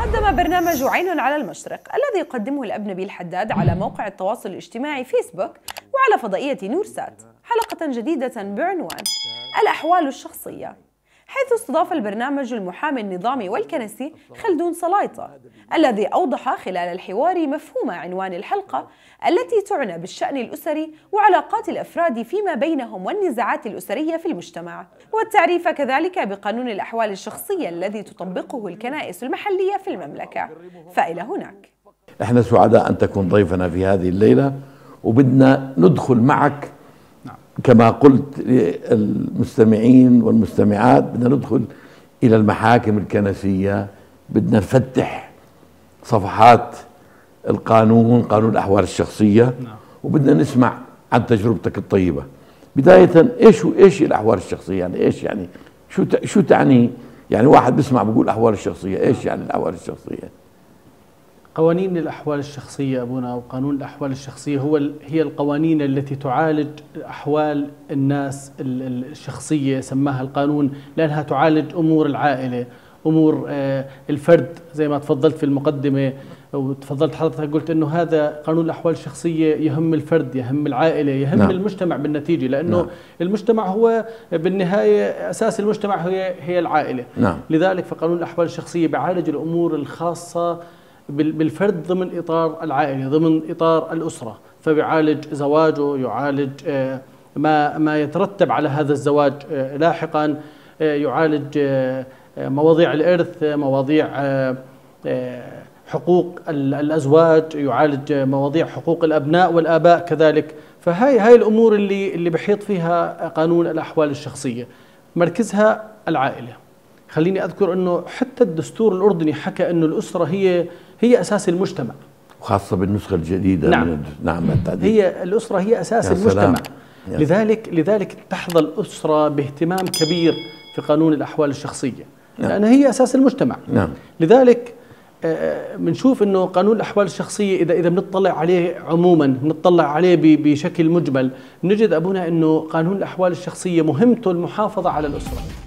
قدم برنامج عين على المشرق الذي يقدمه الأب نبيل حداد على موقع التواصل الاجتماعي فيسبوك وعلى فضائية نورسات حلقة جديدة بعنوان الأحوال الشخصية، حيث استضاف البرنامج المحامي النظامي والكنسي خلدون سلايطة الذي أوضح خلال الحوار مفهوم عنوان الحلقة التي تعنى بالشأن الأسري وعلاقات الأفراد فيما بينهم والنزاعات الأسرية في المجتمع، والتعريف كذلك بقانون الأحوال الشخصية الذي تطبقه الكنائس المحلية في المملكة. فإلى هناك. احنا سعداء أن تكون ضيفنا في هذه الليلة، وبدنا ندخل معك كما قلت للمستمعين والمستمعات، بدنا ندخل إلى المحاكم الكنسية، بدنا نفتح صفحات القانون، قانون الأحوال الشخصية، وبدنا نسمع عن تجربتك الطيبة. بداية إيش الأحوال الشخصية؟ يعني إيش يعني شو تعني؟ يعني واحد بيسمع بيقول أحوال الشخصية، إيش يعني الأحوال الشخصية؟ قوانين الأحوال الشخصية أبونا، وقانون الأحوال الشخصية هي القوانين التي تعالج أحوال الناس الشخصية، سماها القانون لأنها تعالج أمور العائلة، أمور الفرد. زي ما تفضلت في المقدمة وتفضلت حضرتك قلت أنه هذا قانون الأحوال الشخصية يهم الفرد، يهم العائلة، يهم المجتمع بالنتيجة، لأنه المجتمع هو بالنهاية أساس المجتمع هي العائلة. لذلك فقانون الأحوال الشخصية بيعالج الأمور الخاصة بالفرد ضمن إطار العائلة، ضمن إطار الأسرة، فبيعالج زواجه، يعالج ما يترتب على هذا الزواج لاحقا، يعالج مواضيع الإرث، مواضيع حقوق الأزواج، يعالج مواضيع حقوق الأبناء والآباء كذلك. فهاي الأمور اللي بحيط فيها قانون الأحوال الشخصية، مركزها العائلة. خليني أذكر أنه حتى الدستور الأردني حكى أنه الأسرة هي أساس المجتمع، وخاصة بالنسخة الجديدة. نعم هي الأسرة هي أساس المجتمع. لذلك تحظى الأسرة باهتمام كبير في قانون الأحوال الشخصية، لأنها هي أساس المجتمع. لذلك بنشوف أنه قانون الأحوال الشخصية إذا بنطلع عليه عموما، بنطلع عليه بشكل مجمل، نجد أبونا أنه قانون الأحوال الشخصية مهمته المحافظة على الأسرة.